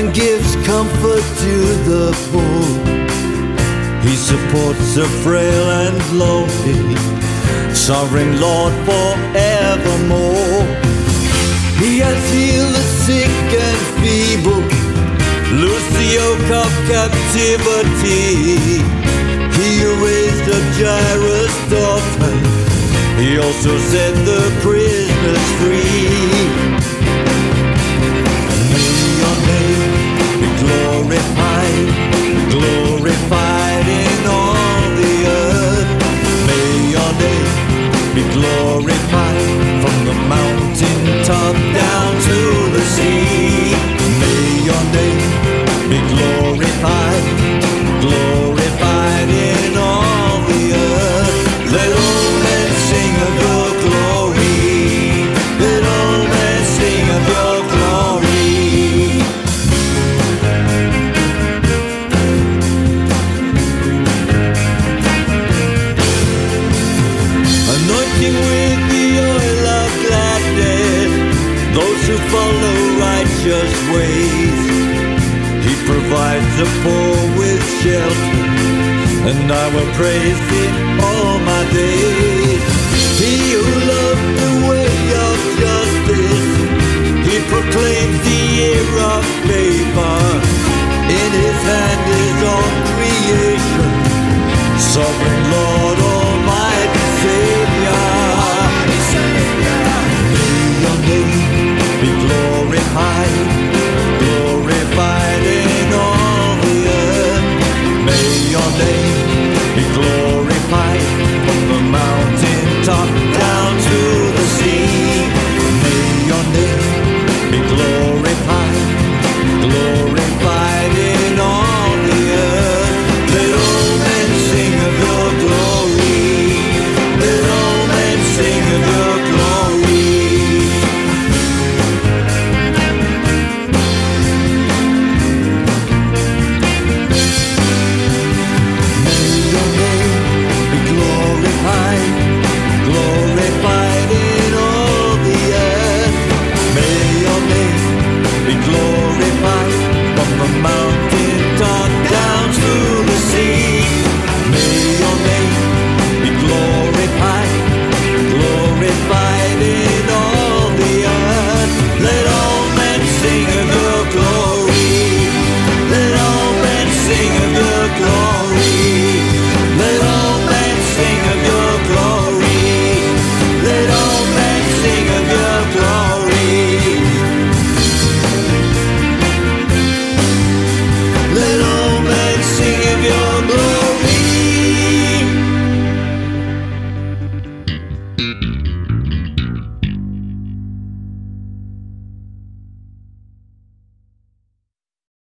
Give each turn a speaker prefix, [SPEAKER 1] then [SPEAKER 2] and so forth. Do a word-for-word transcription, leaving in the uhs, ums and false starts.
[SPEAKER 1] and gives comfort to the poor. He supports the frail and lonely, sovereign Lord forevermore. He has healed the sick and feeble, loosed the yoke of captivity. He raised up Jairus' daughter, he also set the prisoners free. May your name be glorified, glorified in all the earth. May your name be glorified from the mountain top down to the sea. May your name be glorified, glorified in all the earth. Let all men sing of your glory, let all men sing of your glory. Anointing with the oil of gladness those who follow righteous ways. He provides the poor with shelter, and I will praise Him all my days. He who loved the way of justice, He proclaims the year of favor. In His hand is all creation, sovereign